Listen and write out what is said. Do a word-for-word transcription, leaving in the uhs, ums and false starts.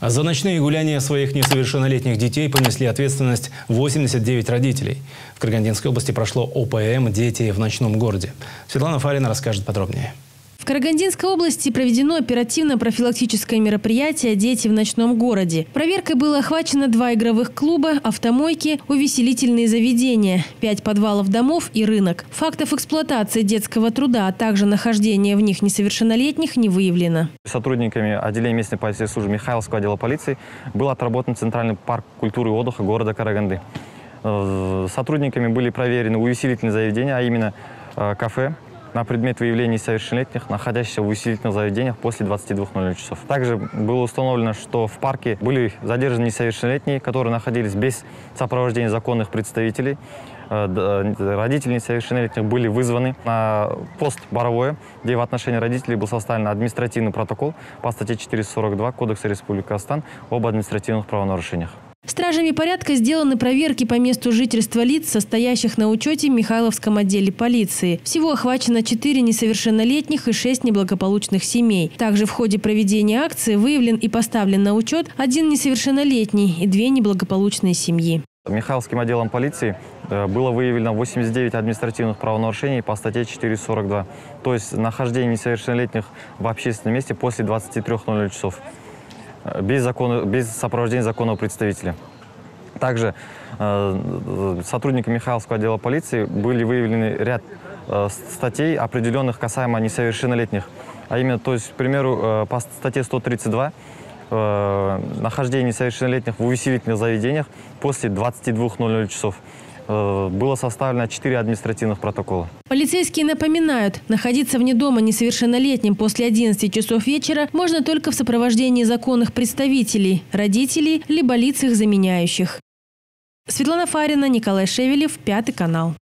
За ночные гуляния своих несовершеннолетних детей понесли ответственность восемьдесят девять родителей. В Карагандинской области прошло О П М «Дети в ночном городе». Светлана Фарина расскажет подробнее. В Карагандинской области проведено оперативно-профилактическое мероприятие «Дети в ночном городе». Проверкой было охвачено два игровых клуба, автомойки, увеселительные заведения, пять подвалов домов и рынок. Фактов эксплуатации детского труда, а также нахождения в них несовершеннолетних не выявлено. Сотрудниками отделения местной полицейской службы Михайловского отдела полиции был отработан Центральный парк культуры и отдыха города Караганды. Сотрудниками были проверены увеселительные заведения, а именно кафе, на предмет выявления несовершеннолетних, находящихся в увеселительных заведениях после двадцати двух ноль-ноль часов. Также было установлено, что в парке были задержаны несовершеннолетние, которые находились без сопровождения законных представителей. Родители несовершеннолетних были вызваны на пост Боровое, где в отношении родителей был составлен административный протокол по статье четыреста сорок два Кодекса Республики Казахстан об административных правонарушениях. Стражами порядка сделаны проверки по месту жительства лиц, состоящих на учете в Михайловском отделе полиции. Всего охвачено четыре несовершеннолетних и шесть неблагополучных семей. Также в ходе проведения акции выявлен и поставлен на учет один несовершеннолетний и две неблагополучные семьи. Михайловским отделом полиции было выявлено восемьдесят девять административных правонарушений по статье четыреста сорок два, то есть нахождение несовершеннолетних в общественном месте после двадцати трёх ноль-ноль часов. Без, закона, без сопровождения законного представителя. Также э, сотрудниками Михайловского отдела полиции были выявлены ряд э, статей, определенных касаемо несовершеннолетних. А именно, то есть, к примеру, э, по статье сто тридцать два э, нахождение несовершеннолетних в увеселительных заведениях после двадцати двух ноль-ноль часов. Было составлено четыре административных протокола. Полицейские напоминают, находиться вне дома несовершеннолетним после одиннадцати часов вечера можно только в сопровождении законных представителей, родителей, либо лиц их заменяющих. Светлана Фарина, Николай Шевелев, Пятый канал.